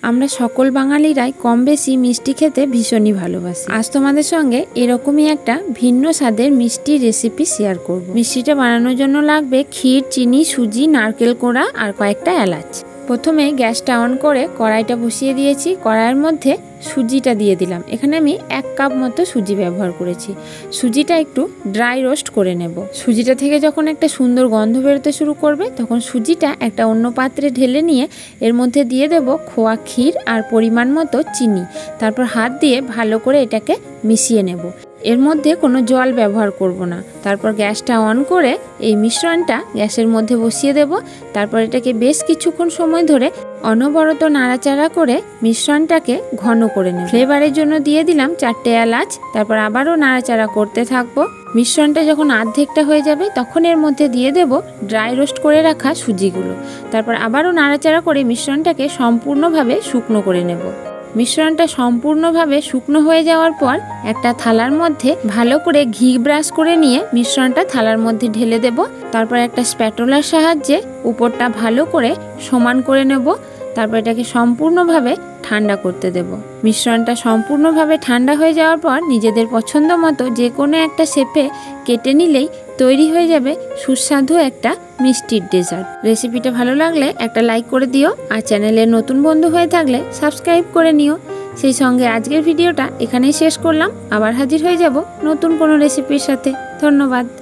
আমরা সকল বাঙালিরাই কম বেশি মিষ্টি খেতে ভীষণই ভালোবাসি। আজ তোমাদের সঙ্গে এরকমই একটা ভিন্ন স্বাদের মিষ্টি রেসিপি শেয়ার করব। মিষ্টিটা বানানোর জন্য লাগবে ক্ষীর, চিনি, সুজি, নারকেল কোড়া আর কয়েকটা এলাচ। প্রথমে গ্যাসটা অন করে কড়াইটা বসিয়ে দিয়েছি। কড়াইয়ের মধ্যে সুজিটা দিয়ে দিলাম। এখানে আমি 1 কাপ মতো সুজি ব্যবহার করেছি। সুজিটা একটু ড্রাই রোস্ট করে নেব। সুজিটা থেকে যখন একটা সুন্দর গন্ধ বেরোতে শুরু করবে তখন সুজিটা একটা অন্য পাত্রে ঢেলে নিয়ে এর মধ্যে দিয়ে দেব খোয়া ক্ষীর আর পরিমাণ মতো চিনি। তারপর হাত দিয়ে ভালো করে এটাকে মিশিয়ে নেব। এর মধ্যে কোনো জল ব্যবহার করব না। তারপর গ্যাসটা অন করে এই মিশ্রণটা গ্যাসের মধ্যে বসিয়ে দেব। তারপর এটাকে বেশ কিছুক্ষণ সময় ধরে অনবরত নাড়াচাড়া করে মিশ্রণটাকে ঘন করে নেব। ফ্লেভারের জন্য দিয়ে দিলাম 4টে এলাচ। তারপর আবারও নাড়াচাড়া করতে থাকবো। মিশ্রণটা যখন অর্ধেকটা হয়ে যাবে তখন এর মধ্যে দিয়ে দেব ড্রাই রোস্ট করে রাখা সুজিগুলো। তারপর আবারও নাড়াচাড়া করে মিশ্রণটাকে সম্পূর্ণভাবে শুকনো করে নেব। মিশ্রণটা সম্পূর্ণভাবে শুকনো হয়ে যাওয়ার পর একটা থালার মধ্যে ভালো করে ঘি ব্রাশ করে নিয়ে মিশ্রণটা থালার মধ্যে ঢেলে দেব। তারপর একটা স্প্যাটুলার সাহায্যে উপরটা ভালো করে সমান করে নেব। তারপর এটাকে সম্পূর্ণভাবে ঠান্ডা করতে দেব। মিশ্রণটা সম্পূর্ণভাবে ঠান্ডা হয়ে যাওয়ার পর নিজেদের পছন্দ মতো যে কোনো একটা শেপে কেটে নিলেই তৈরি হয়ে যাবে সুস্বাদু একটা মিষ্টির ডেজার্ট। রেসিপিটা ভালো লাগলে একটা লাইক করে দিও, আর চ্যানেলের নতুন বন্ধু হয়ে থাকলে সাবস্ক্রাইব করে নিও। সেই সঙ্গে আজকের ভিডিওটা এখানেই শেষ করলাম। আবার হাজির হয়ে যাব নতুন কোনো রেসিপির সাথে। ধন্যবাদ।